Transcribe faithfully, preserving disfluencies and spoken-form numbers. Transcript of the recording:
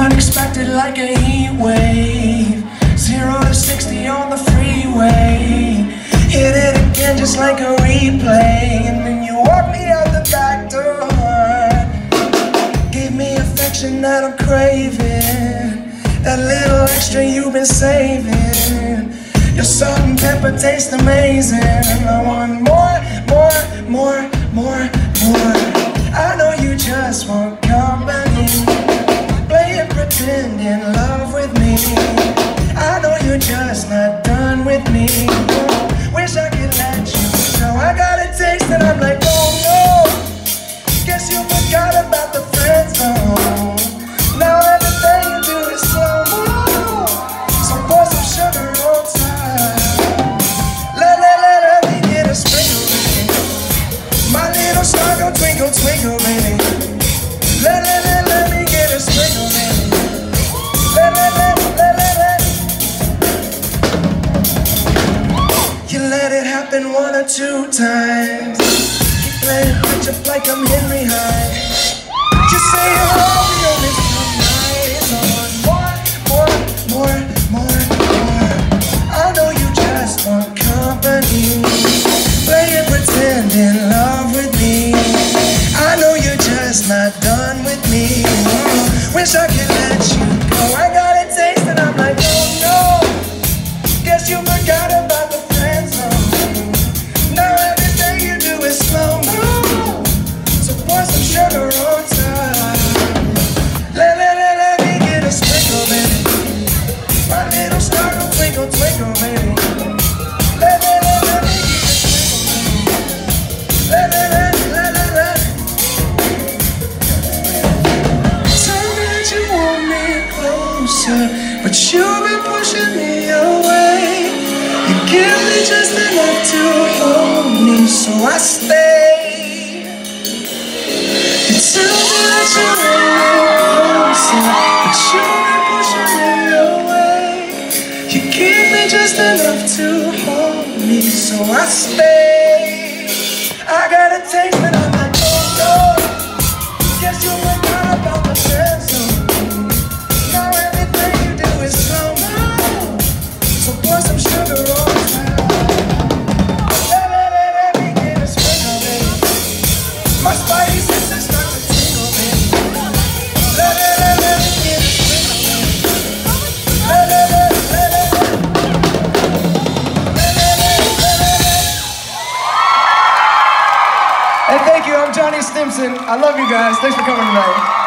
Unexpected like a heat wave. Zero to sixty on the freeway. Hit it again just like a replay. And then you walk me out the back door. Give me affection that I'm craving. That little extra you've been saving. Your salt and pepper taste amazing. I want more, more, more, more, more. I know you just want company. Playing pretend in love with me. I know you're just not done with me. Wish I could let you know I got a taste and I'm like, oh no. Guess you forgot about the friend zone. Now everything you do is slow-mo. So pour some sugar on top. Let, let, let, let me get a sprinkle, baby. My little star go twinkle, twinkle, baby. Let, let, let, let me get a sprinkle, baby. Let, let, let, let, let, let. You let it happen one or two times. Keep playing catch up like I'm Henry Hyde. Just say you're all the only night. I want more, more, more, more. I know you just want company. Playing pretend in love with me. I know you're just not done with me. Wish I could let you go. I got a taste and I'm like, oh no. Guess you forgot about the friend zone. Now everything you do is slow-mo. So pour some sugar on top. Let, let, let, let me get a sprinkle, baby. My little star go twinkle, twinkle, baby. Let, let, let, let me get a sprinkle, baby. Let, let, let, let, let, let. Tell me that you want me closer, but you've been pushing me away. You give me just enough to hold me, so I stay. You tell me that you want me closer, but you've been pushing me away. You give me just enough to hold me, so I stay. I got a taste but I'm like, oh no. Guess you forgot about the friend zone. Now everything you do is slow-mo. So pour some sugar on top. Let, let, let, let me get a sprinkle, baby. My spidey senses start to tingle, baby. Let, let, let, let me get a sprinkle, baby. Let, let, let, let, let, let. Let, let, let, let, let, let. Hey, thank you. I'm Johnny Stimson. I love you guys. Thanks for coming tonight.